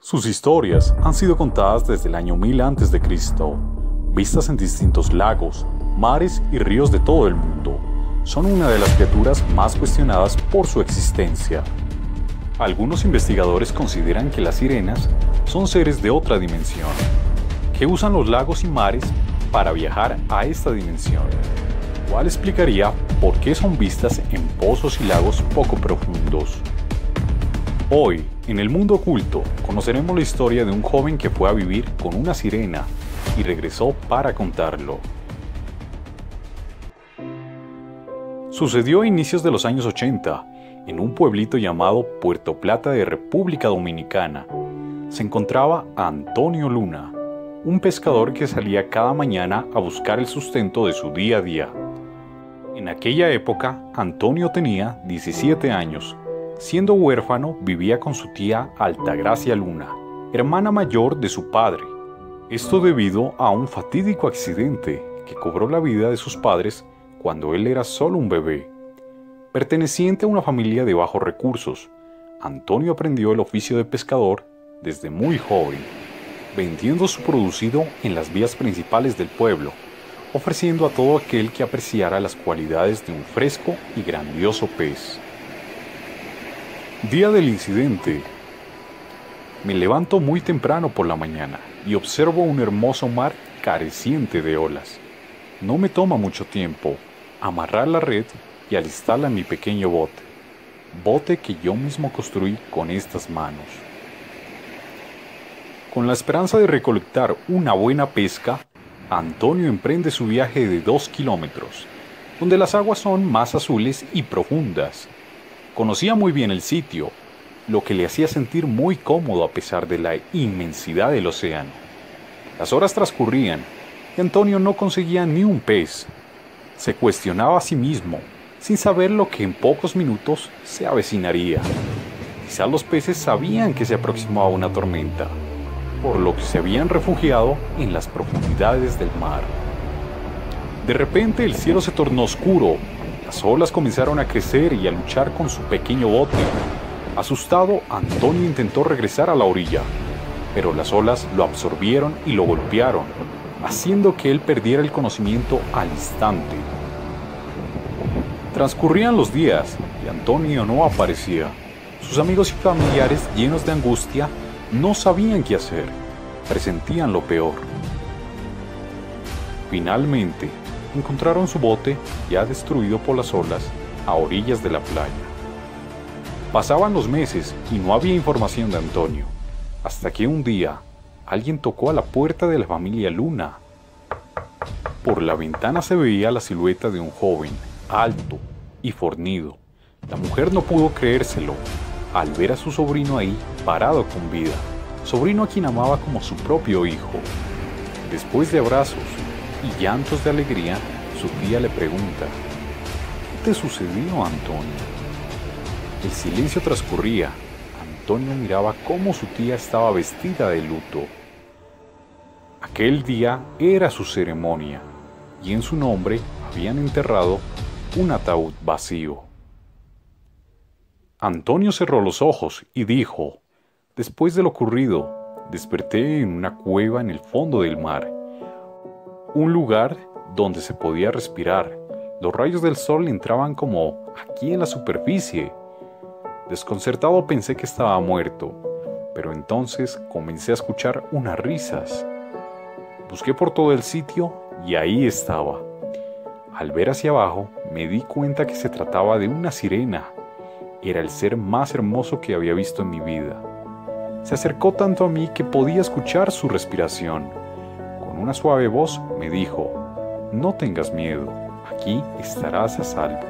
Sus historias han sido contadas desde el año 1000 a.C., vistas en distintos lagos, mares y ríos de todo el mundo. Son una de las criaturas más cuestionadas por su existencia. Algunos investigadores consideran que las sirenas son seres de otra dimensión, que usan los lagos y mares para viajar a esta dimensión, cual explicaría por qué son vistas en pozos y lagos poco profundos. Hoy, en el mundo oculto, conoceremos la historia de un joven que fue a vivir con una sirena y regresó para contarlo. Sucedió a inicios de los años 80, en un pueblito llamado Puerto Plata de República Dominicana. Se encontraba Antonio Luna, un pescador que salía cada mañana a buscar el sustento de su día a día. En aquella época, Antonio tenía 17 años. Siendo huérfano, vivía con su tía Altagracia Luna, hermana mayor de su padre. Esto debido a un fatídico accidente que cobró la vida de sus padres cuando él era solo un bebé. Perteneciente a una familia de bajos recursos, Antonio aprendió el oficio de pescador desde muy joven, vendiendo su producido en las vías principales del pueblo, ofreciendo a todo aquel que apreciara las cualidades de un fresco y grandioso pez. Día del incidente. Me levanto muy temprano por la mañana y observo un hermoso mar careciente de olas. No me toma mucho tiempo amarrar la red y alistarla en mi pequeño bote que yo mismo construí con estas manos. Con la esperanza de recolectar una buena pesca, Antonio emprende su viaje de 2 kilómetros, donde las aguas son más azules y profundas. Conocía muy bien el sitio, lo que le hacía sentir muy cómodo a pesar de la inmensidad del océano. Las horas transcurrían y Antonio no conseguía ni un pez. Se cuestionaba a sí mismo, sin saber lo que en pocos minutos se avecinaría. Quizás los peces sabían que se aproximaba una tormenta, por lo que se habían refugiado en las profundidades del mar. De repente el cielo se tornó oscuro. Las olas comenzaron a crecer y a luchar con su pequeño bote. Asustado, Antonio intentó regresar a la orilla, pero las olas lo absorbieron y lo golpearon, haciendo que él perdiera el conocimiento al instante. Transcurrían los días y Antonio no aparecía. Sus amigos y familiares, llenos de angustia, no sabían qué hacer. Presentían lo peor. Finalmente, encontraron su bote ya destruido por las olas a orillas de la playa. Pasaban los meses y no había información de Antonio, hasta que un día alguien tocó a la puerta de la familia Luna. Por la ventana se veía la silueta de un joven, alto y fornido. La mujer no pudo creérselo al ver a su sobrino ahí parado con vida, sobrino a quien amaba como su propio hijo. Después de abrazos y llantos de alegría, su tía le pregunta: ¿qué te sucedió, Antonio? El silencio transcurría. Antonio miraba cómo su tía estaba vestida de luto. Aquel día era su ceremonia, y en su nombre habían enterrado un ataúd vacío. Antonio cerró los ojos y dijo: después de lo ocurrido, desperté en una cueva en el fondo del mar, un lugar donde se podía respirar. Los rayos del sol entraban como aquí en la superficie. Desconcertado pensé que estaba muerto, pero entonces comencé a escuchar unas risas. Busqué por todo el sitio y ahí estaba. Al ver hacia abajo, me di cuenta que se trataba de una sirena. Era el ser más hermoso que había visto en mi vida. Se acercó tanto a mí que podía escuchar su respiración. Con una suave voz me dijo: no tengas miedo, aquí estarás a salvo.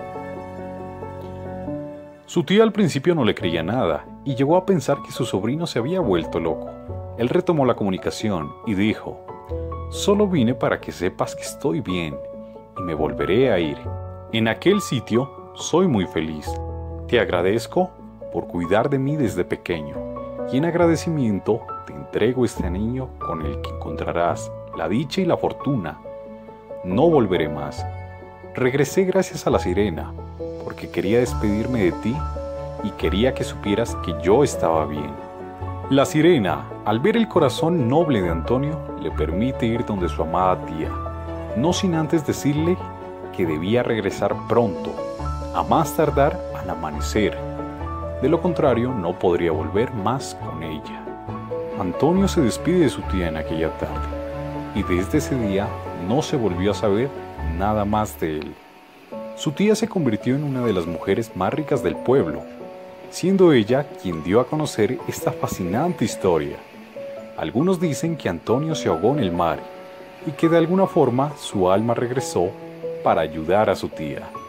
Su tía al principio no le creía nada y llegó a pensar que su sobrino se había vuelto loco. Él retomó la comunicación y dijo: solo vine para que sepas que estoy bien y me volveré a ir. En aquel sitio soy muy feliz. Te agradezco por cuidar de mí desde pequeño y en agradecimiento te entrego este anillo con el que encontrarás la dicha y la fortuna. No volveré más. Regresé gracias a la sirena, porque quería despedirme de ti y quería que supieras que yo estaba bien. La sirena, al ver el corazón noble de Antonio, le permite ir donde su amada tía, no sin antes decirle que debía regresar pronto, a más tardar al amanecer. De lo contrario, no podría volver más con ella. Antonio se despide de su tía en aquella tarde, y desde ese día no se volvió a saber nada más de él. Su tía se convirtió en una de las mujeres más ricas del pueblo, siendo ella quien dio a conocer esta fascinante historia. Algunos dicen que Antonio se ahogó en el mar y que de alguna forma su alma regresó para ayudar a su tía.